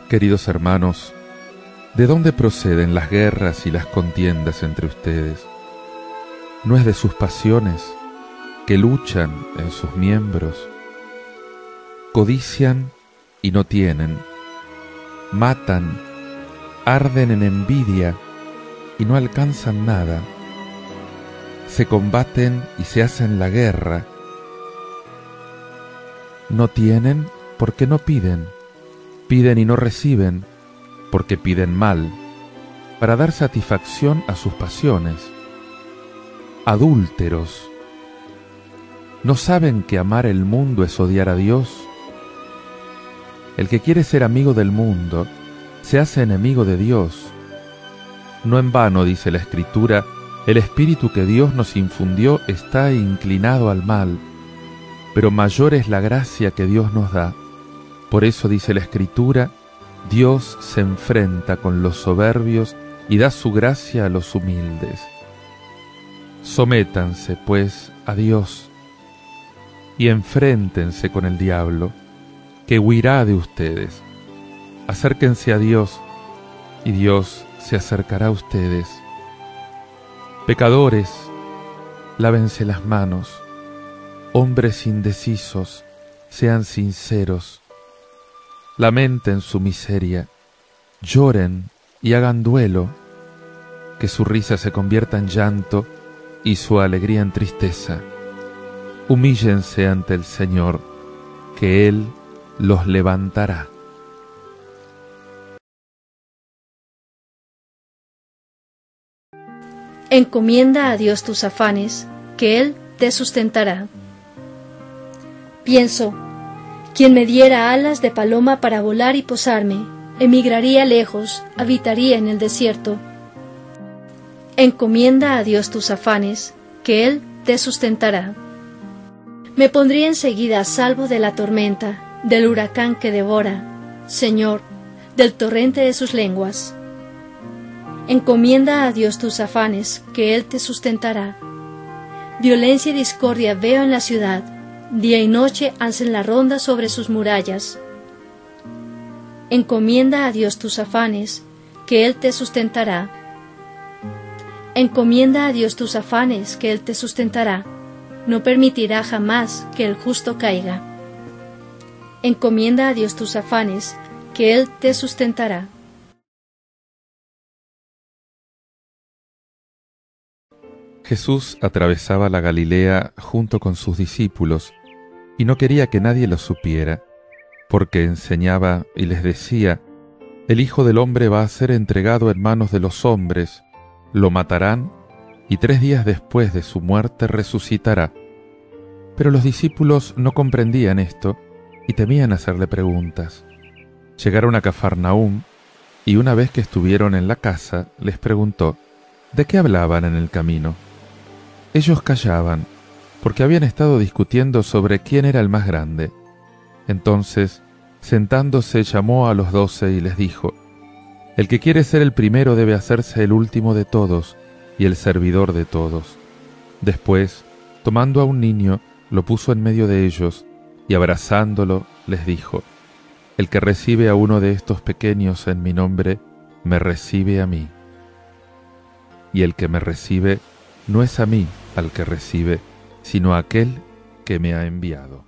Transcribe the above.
Queridos hermanos, ¿de dónde proceden las guerras y las contiendas entre ustedes? ¿No es de sus pasiones que luchan en sus miembros? Codician y no tienen, matan, arden en envidia y no alcanzan nada. Se combaten y se hacen la guerra. No tienen porque no piden. Piden y no reciben, porque piden mal, para dar satisfacción a sus pasiones. Adúlteros, ¿no saben que amar el mundo es odiar a Dios? El que quiere ser amigo del mundo, se hace enemigo de Dios. No en vano, dice la Escritura, el espíritu que Dios nos infundió está inclinado al mal, pero mayor es la gracia que Dios nos da. Por eso dice la Escritura, Dios se enfrenta con los soberbios y da su gracia a los humildes. Sométanse, pues, a Dios y enfréntense con el diablo, que huirá de ustedes. Acérquense a Dios y Dios se acercará a ustedes. Pecadores, lávense las manos. Hombres indecisos, sean sinceros. Lamenten su miseria, lloren y hagan duelo, que su risa se convierta en llanto y su alegría en tristeza. Humíllense ante el Señor, que Él los levantará. Encomienda a Dios tus afanes, que Él te sustentará. Pienso, quien me diera alas de paloma para volar y posarme, emigraría lejos, habitaría en el desierto. Encomienda a Dios tus afanes, que Él te sustentará. Me pondría enseguida a salvo de la tormenta, del huracán que devora, Señor, del torrente de sus lenguas. Encomienda a Dios tus afanes, que Él te sustentará. Violencia y discordia veo en la ciudad, día y noche hacen la ronda sobre sus murallas. Encomienda a Dios tus afanes, que Él te sustentará. Encomienda a Dios tus afanes, que Él te sustentará. No permitirá jamás que el justo caiga. Encomienda a Dios tus afanes, que Él te sustentará. Jesús atravesaba la Galilea junto con sus discípulos y no quería que nadie lo supiera, porque enseñaba y les decía: el Hijo del Hombre va a ser entregado en manos de los hombres, lo matarán y 3 días después de su muerte resucitará. Pero los discípulos no comprendían esto y temían hacerle preguntas. Llegaron a Cafarnaúm y una vez que estuvieron en la casa les preguntó: ¿de qué hablaban en el camino? Ellos callaban, porque habían estado discutiendo sobre quién era el más grande. Entonces, sentándose, llamó a los 12 y les dijo: el que quiere ser el primero debe hacerse el último de todos y el servidor de todos. Después, tomando a un niño, lo puso en medio de ellos y abrazándolo les dijo: el que recibe a uno de estos pequeños en mi nombre, me recibe a mí. Y el que me recibe, no es a mí al que recibe, sino a aquel que me ha enviado.